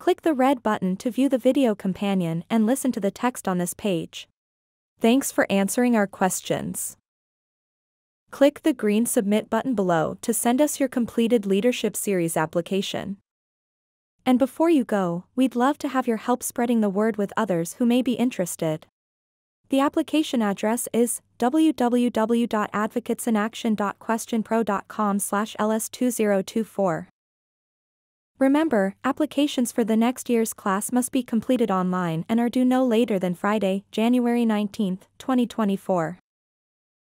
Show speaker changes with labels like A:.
A: Click the red button to view the video companion and listen to the text on this page. Thanks for answering our questions. Click the green Submit button below to send us your completed Leadership Series application. And before you go, we'd love to have your help spreading the word with others who may be interested. The application address is www.advocatesinaction.questionpro.com/ls2024. Remember, applications for the next year's class must be completed online and are due no later than Friday, January 19, 2024.